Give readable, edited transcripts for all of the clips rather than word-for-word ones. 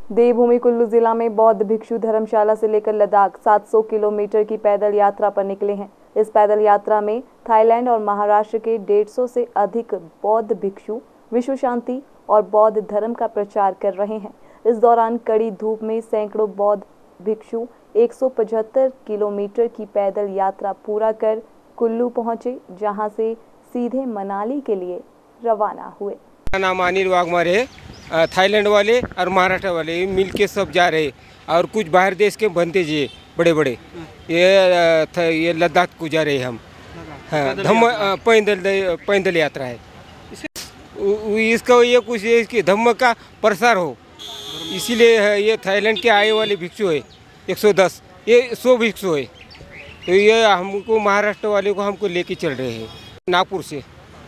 देवभूमि कुल्लू जिला में बौद्ध भिक्षु धर्मशाला से लेकर लद्दाख 700 किलोमीटर की पैदल यात्रा पर निकले हैं। इस पैदल यात्रा में थाईलैंड और महाराष्ट्र के 150 से अधिक बौद्ध भिक्षु विश्व शांति और बौद्ध धर्म का प्रचार कर रहे हैं। इस दौरान कड़ी धूप में सैकड़ों बौद्ध भिक्षु 175 किलोमीटर की पैदल यात्रा पूरा कर कुल्लू पहुंचे, जहां से सीधे मनाली के लिए रवाना हुए। मेरा नाम अनिल वाघमारे है। थाईलैंड वाले और महाराष्ट्र वाले मिल के सब जा रहे और कुछ बाहर देश के बनते जी बड़े बड़े ये लद्दाख को जा रहे हम। हाँ, पैदल यात्रा है। इसका ये कुछ इसके धम्म का प्रसार हो, इसीलिए ये थाईलैंड के आए वाले भिक्षु है 110, ये 100 भिक्षु है। तो ये हमको महाराष्ट्र वाले को हमको लेके चल रहे हैं नागपुर से।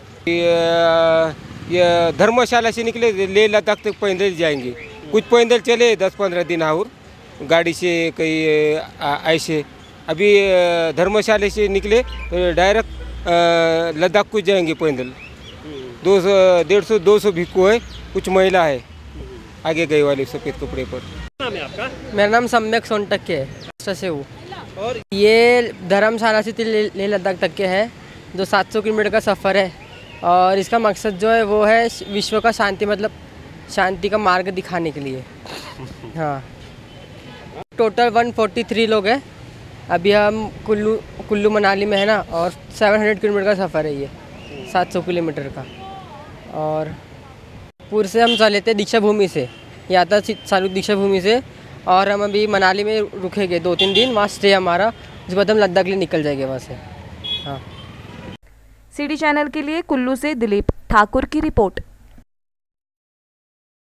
ये धर्मशाला से निकले ले लद्दाख तक पैदल जाएंगे। कुछ पैदल चले 10-15 दिन और गाड़ी से कहीं ऐसे। अभी धर्मशाला से निकले तो डायरेक्ट लद्दाख को जाएंगे पैदल। 150-200 भिक्षु है, कुछ महिला है आगे गए वाले सफ़ेद कपड़े पर। नाम है आपका? मेरा नाम सम्यक सोनटक है, से हूँ। और ये धर्मशाला से ले लद्दाख तक के है, जो 700 किलोमीटर का सफ़र है। और इसका मकसद जो है वो है विश्व का शांति, मतलब शांति का मार्ग दिखाने के लिए। हाँ, टोटल 143 लोग हैं। अभी हम कुल्लू मनाली में है ना, और 700 किलोमीटर का सफ़र है ये, 700 किलोमीटर का। और पूर्व से हम चले थे दीक्षा भूमि से, यात्रा चालू दीक्षा भूमि से, और हम अभी मनाली में रुकेंगे 2-3 दिन, वहाँ स्टे हमारा। उसके बाद हम लद्दाख के लिए निकल जाएंगे वहाँ से। हाँ। सीडी चैनल के लिए कुल्लू से दिलीप ठाकुर की रिपोर्ट।